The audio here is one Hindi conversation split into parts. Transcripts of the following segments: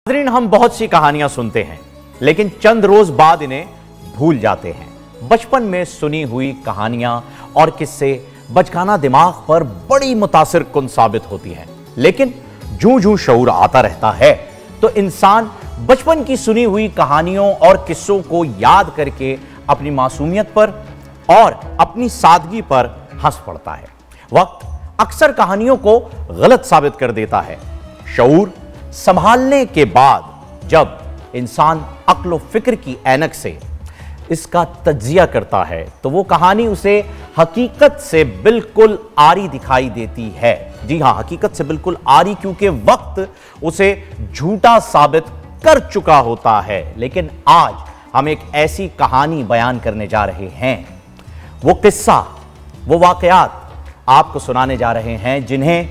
नाज़रीन, हम बहुत सी कहानियां सुनते हैं लेकिन चंद रोज बाद इन्हें भूल जाते हैं। बचपन में सुनी हुई कहानियां और किस्से बचकाना दिमाग पर बड़ी मुतासिर कुन साबित होती हैं, लेकिन जूं जूं शऊर आता रहता है तो इंसान बचपन की सुनी हुई कहानियों और किस्सों को याद करके अपनी मासूमियत पर और अपनी सादगी पर हंस पड़ता है। वक्त अक्सर कहानियों को गलत साबित कर देता है। शऊर संभालने के बाद जब इंसान अक्ल फिक्र की ऐनक से इसका तज्जिया करता है तो वो कहानी उसे हकीकत से बिल्कुल आरी दिखाई देती है। जी हां, हकीकत से बिल्कुल आरी, क्योंकि वक्त उसे झूठा साबित कर चुका होता है। लेकिन आज हम एक ऐसी कहानी बयान करने जा रहे हैं, वो किस्सा, वो वाकयात आपको सुनाने जा रहे हैं जिन्हें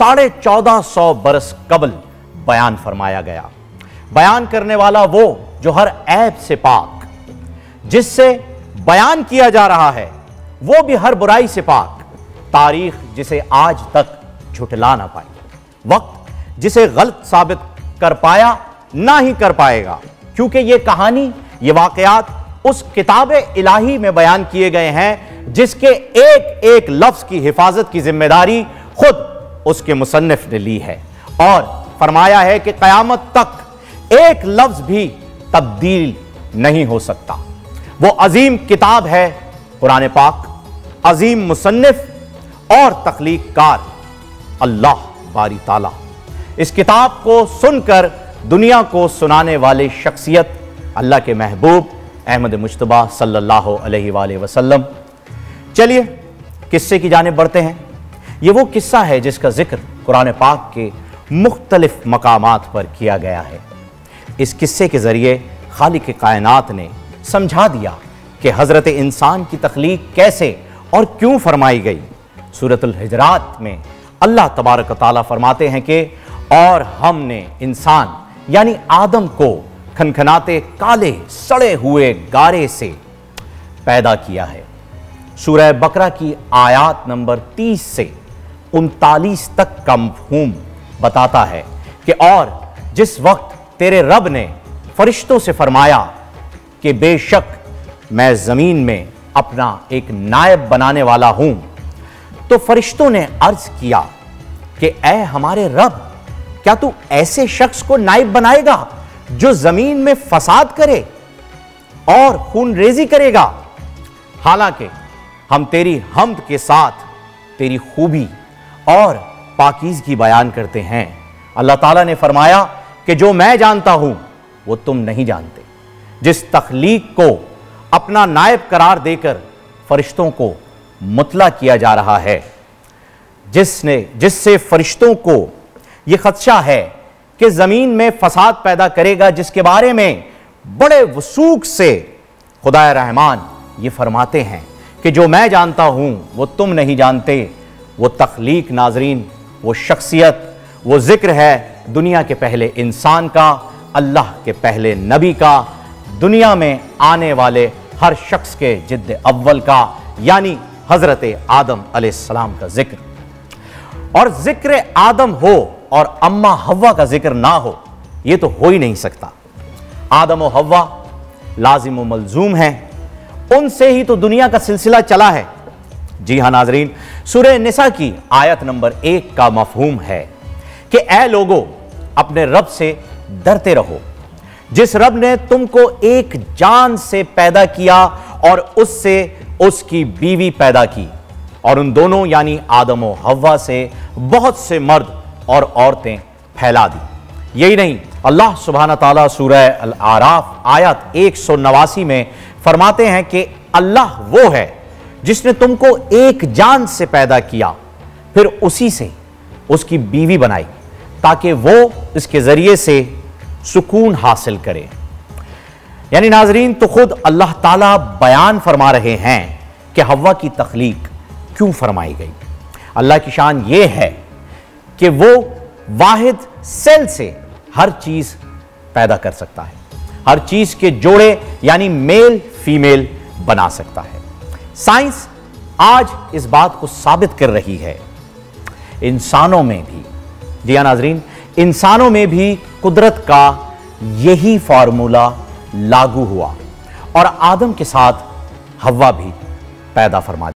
1450 बरस कबल बयान फरमाया गया। बयान करने वाला वो जो हर ऐब से पाक, जिससे बयान किया जा रहा है वो भी हर बुराई से पाक, तारीख जिसे आज तक झुठला ना पाई, वक्त जिसे गलत साबित कर पाया ना ही कर पाएगा, क्योंकि ये कहानी, ये वाकयात उस किताबे इलाही में बयान किए गए हैं जिसके एक एक लफ्ज की हिफाजत की जिम्मेदारी खुद उसके मुसन्निफ ने ली है और फरमाया है कि कयामत तक एक लफ्ज भी तब्दील नहीं हो सकता। वो अजीम किताब है कुरान पाक, अजीम मुसन्निफ और तख्लीककार अल्लाह बारी ताला। इस किताब को सुनकर दुनिया को सुनाने वाले शख्सियत अल्लाह के महबूब अहमद मुज्तबा सल्लल्लाहु अलैहि वसल्लम। चलिए किस्से की जानिब बढ़ते हैं। ये वो किस्सा है जिसका जिक्र कुरान पाक के मुख्तलिफ मकामात पर किया गया है। इस किस्से के जरिए खालिक कायनात ने समझा दिया कि हजरत इंसान की तख्लीक कैसे और क्यों फरमाई गई। सूरतुल हिजरात में अल्लाह तबारक व तआला फरमाते हैं कि और हमने इंसान यानी आदम को खनखनाते काले सड़े हुए गारे से पैदा किया है। सूरह बकरा की आयत नंबर 30 से 39 तक का मफ़हूम बताता है कि और जिस वक्त तेरे रब ने फरिश्तों से फरमाया कि बेशक मैं जमीन में अपना एक नायब बनाने वाला हूं, तो फरिश्तों ने अर्ज किया कि ऐ हमारे रब, क्या तू ऐसे शख्स को नायब बनाएगा जो जमीन में फसाद करे और खूनरेजी करेगा? हालांकि हम तेरी हम्द के साथ तेरी खूबी और पाकीज़गी बयान करते हैं। अल्लाह ताला ने फरमाया कि जो मैं जानता हूं वो तुम नहीं जानते। जिस तख्लीक को अपना नायब करार देकर फरिश्तों को मुतला किया जा रहा है, जिससे फरिश्तों को यह खदशा है कि जमीन में फसाद पैदा करेगा, जिसके बारे में बड़े वसूख से खुदा रहमान ये फरमाते हैं कि जो मैं जानता हूं वो तुम नहीं जानते। वो तख्लीक नाजरीन, वो शख्सियत, वो जिक्र है दुनिया के पहले इंसान का, अल्लाह के पहले नबी का, दुनिया में आने वाले हर शख्स के जिद्द अव्वल का, यानी हजरत आदम अलैहिस्सलाम का जिक्र। और जिक्र आदम हो और अम्मा हव्वा का जिक्र ना हो, यह तो हो ही नहीं सकता। आदम और हव्वा लाजिम व मलजूम हैं, उनसे ही तो दुनिया का सिलसिला चला है। जी हां नाजरीन, सूरह निसा की आयत नंबर 1 का मफहूम है कि ऐ लोगों, अपने रब से डरते रहो, जिस रब ने तुमको एक जान से पैदा किया और उससे उसकी बीवी पैदा की, और उन दोनों यानी आदम और हव्वा से बहुत से मर्द और औरतें फैला दी। यही नहीं, अल्लाह सुब्हाना ताला सूरह अल आराफ आयत 189 में फरमाते हैं कि अल्लाह वो है जिसने तुमको एक जान से पैदा किया, फिर उसी से उसकी बीवी बनाई ताकि वो इसके जरिए से सुकून हासिल करे। यानी नाजरीन, तो खुद अल्लाह ताला बयान फरमा रहे हैं कि हव्वा की तख्लीक क्यों फरमाई गई। अल्लाह की शान ये है कि वो वाहिद सेल से हर चीज पैदा कर सकता है, हर चीज के जोड़े यानी मेल फीमेल बना सकता है। साइंस आज इस बात को साबित कर रही है, इंसानों में भी, जी हां नाजरीन, इंसानों में भी कुदरत का यही फॉर्मूला लागू हुआ और आदम के साथ हव्वा भी पैदा फरमा दी।